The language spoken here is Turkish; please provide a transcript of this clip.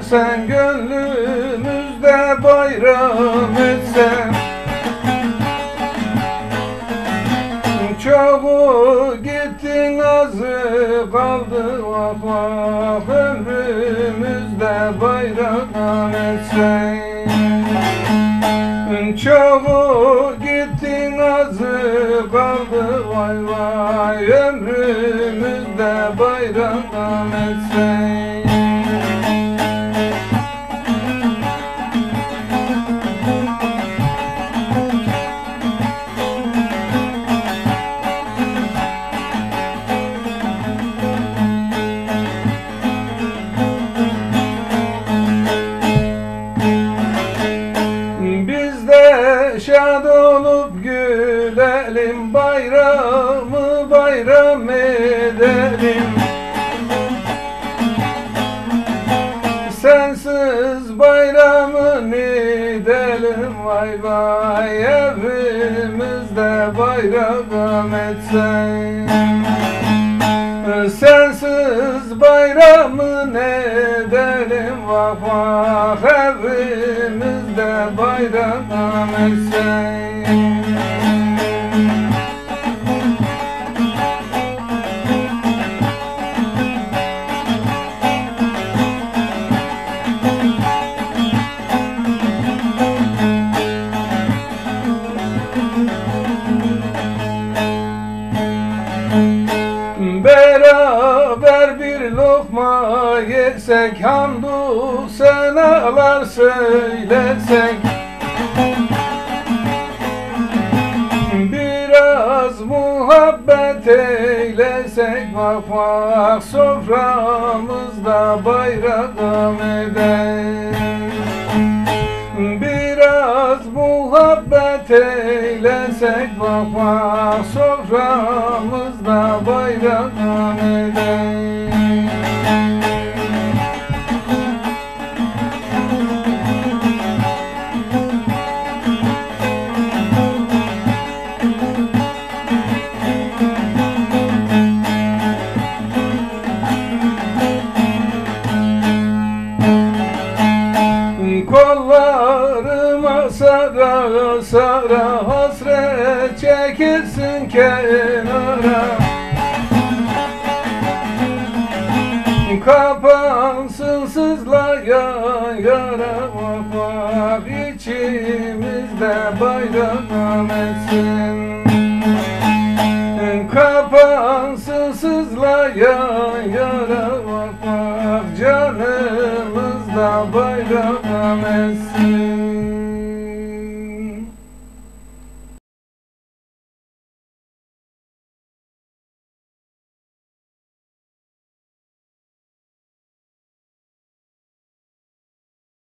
sen gönlümüzde bayram etsen. Çoğu gittin azı kaldı vah vah, ömrümüzde bayram etsen. Çoğu gittin azı kaldı vay vay, ömrümüzde bayram etsen. Şad olup gülelim, bayramı bayram edelim. Sensiz bayramı edelim vay vay, evimizde bayram etsen. Sensiz bayramı edelim vah vah, evimizde bayram etsen. Beraber bir lokma yesek, hamdü senalar söylesek. Biraz muhabbet eylesek vah vah, soframızda bayram eder. Biraz muhabbet eylesek vah vah, soframızda bayram eder. Kollarıma sara sara, hasret çekilsin kenara. Kapansın sızlayan yara vah vah, içimizde bayram etsin. Kapansın sızlayan yara vah vah, canımızda bayram etsin.